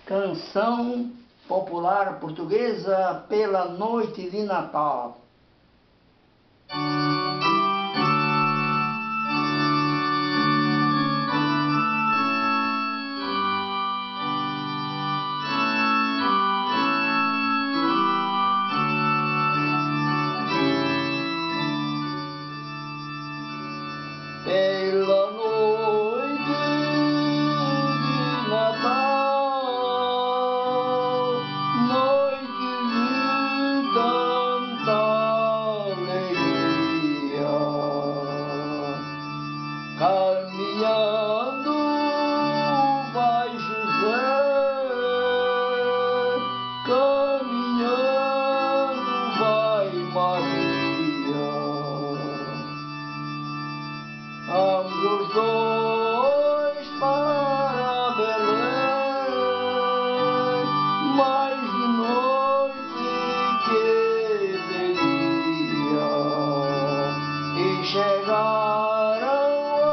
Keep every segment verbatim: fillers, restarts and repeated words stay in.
Canção popular portuguesa pela noite de Natal. Pela noite de Natal, noite de tanta alegria, caminhando vai José, caminhando vai Maria. Ambos os dois para Belém, mas de noite que de dia, e chegaram a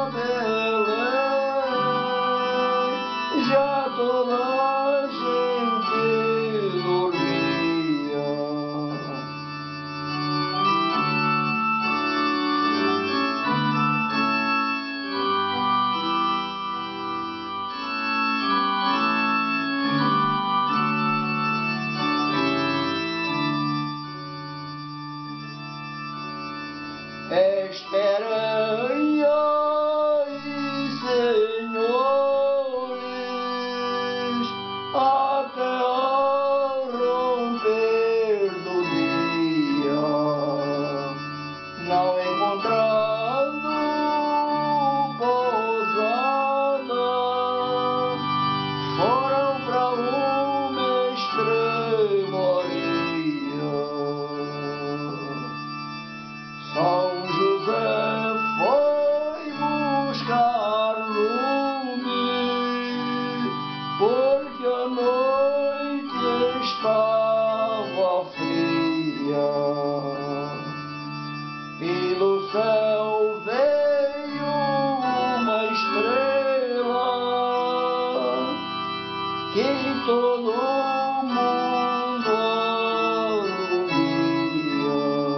Belém, já toda a gente dormia. Esperem aí, senhores, até ao romper do dia, não encontrando pousada, foram pra uma estrebaria. São José foi buscar lume, porque a noite estava fria, e do céu veio uma estrela que todo mundo alumia.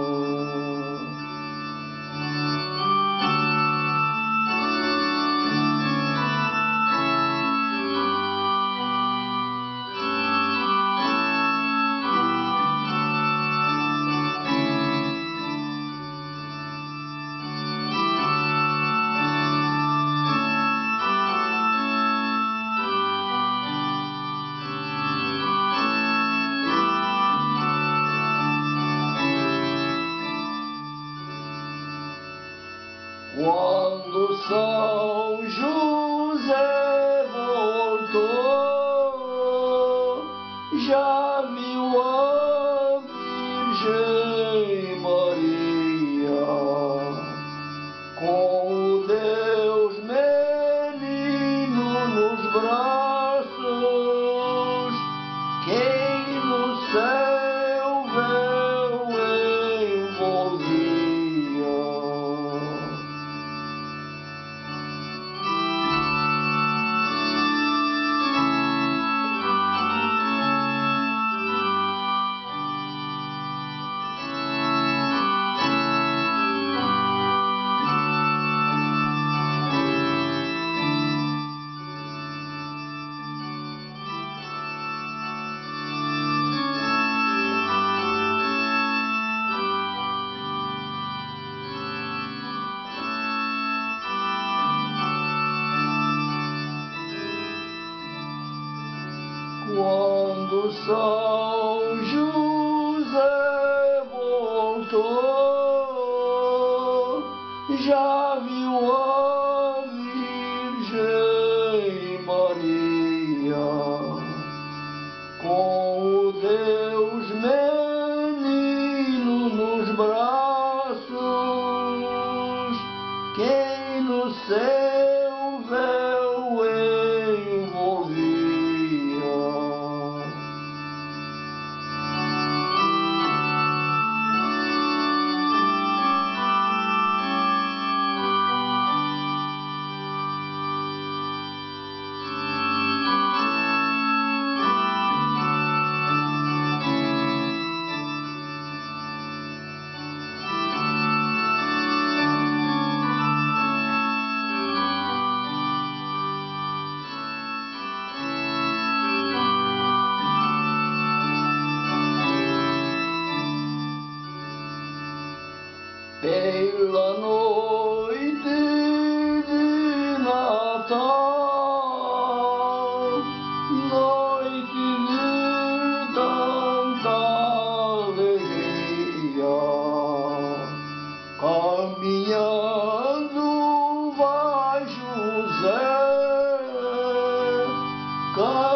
Quando São José voltou, já viu a Virgem Maria com o Deus menino nos braços, quem no céu véu envolvia. Quando São José voltou, já viu a Virgem Maria com o Deus menino nos braços, quem no seu véu envolvia. Natal, noite de tanta alegria, caminhando vai José.